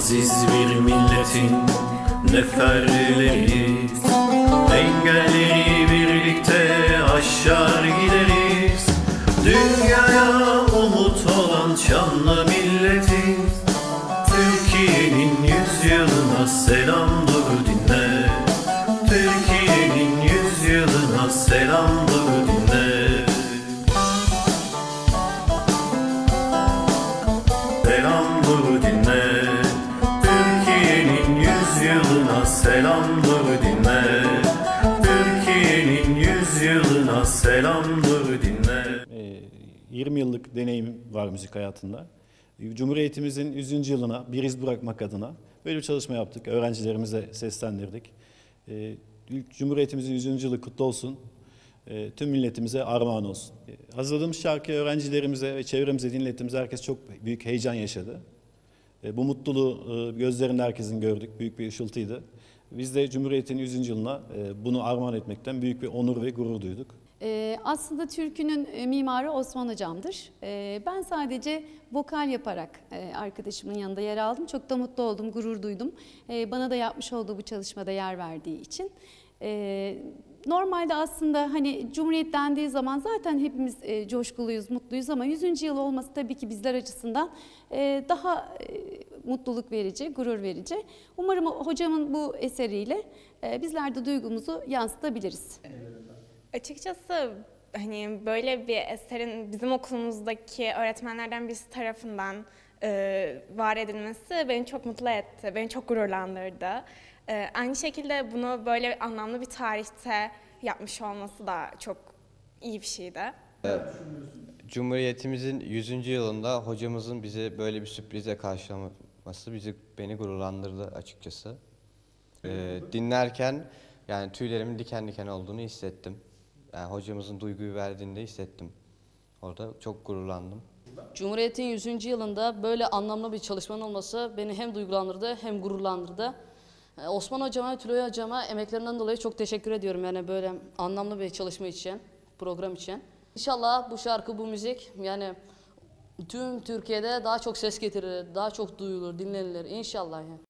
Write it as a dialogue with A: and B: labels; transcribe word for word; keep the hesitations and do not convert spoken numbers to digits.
A: Aziz bir milletin neferleriyiz. Engelleri birlikte aşar gideriz. Dünyaya umut olan şanlı milletiz. Türkiye'nin yüzyılına selam dur dinle. Türkiye'nin yüzyılına selam dur dinle. Selam dur dinle. Türkiye'nin yüzyılına selam dur dinle. Türkiye'nin yüzyılına selam dur dinle.
B: yirmi yıllık deneyimim var müzik hayatında. Cumhuriyetimizin yüzüncü yılına bir iz bırakmak adına böyle bir çalışma yaptık. Öğrencilerimize seslendirdik. Cumhuriyetimizin yüzüncü yılı kutlu olsun. Tüm milletimize armağan olsun. Hazırladığımız şarkıyı öğrencilerimize ve çevremize dinlettiğimizde herkes çok büyük heyecan yaşadı. Bu mutluluğu gözlerinde herkesin gördük. Büyük bir ışıltıydı. Biz de Cumhuriyet'in yüzüncü yılına bunu armağan etmekten büyük bir onur ve gurur duyduk.
C: Ee, aslında türkünün mimarı Osman Hocam'dır. Ee, ben sadece vokal yaparak e, arkadaşımın yanında yer aldım. Çok da mutlu oldum, gurur duydum. Ee, bana da yapmış olduğu bu çalışmada yer verdiği için. Ee, normalde aslında hani Cumhuriyet dendiği zaman zaten hepimiz e, coşkuluyuz, mutluyuz ama yüzüncü yıl olması tabii ki bizler açısından e, daha e, mutluluk verici, gurur verici. Umarım hocamın bu eseriyle e, bizler de duygumuzu yansıtabiliriz.
D: Açıkçası hani böyle bir eserin bizim okulumuzdaki öğretmenlerden birisi tarafından e, var edilmesi beni çok mutlu etti, beni çok gururlandırdı. E, aynı şekilde bunu böyle anlamlı bir tarihte yapmış olması da çok iyi bir şeydi.
E: Cumhuriyetimizin yüzüncü yılında hocamızın bizi böyle bir sürprize karşılaması bizi beni gururlandırdı açıkçası. E, dinlerken yani tüylerimin diken diken olduğunu hissettim. Yani hocamızın duyguyu verdiğini de hissettim. Orada çok gururlandım.
F: Cumhuriyet'in yüzüncü yılında böyle anlamlı bir çalışmanın olması beni hem duygulandırdı hem gururlandırdı. Osman Hocama ve Tülay Hocama emeklerinden dolayı çok teşekkür ediyorum. Yani böyle anlamlı bir çalışma için, program için. İnşallah bu şarkı, bu müzik yani tüm Türkiye'de daha çok ses getirir, daha çok duyulur, dinlenilir inşallah. Yani.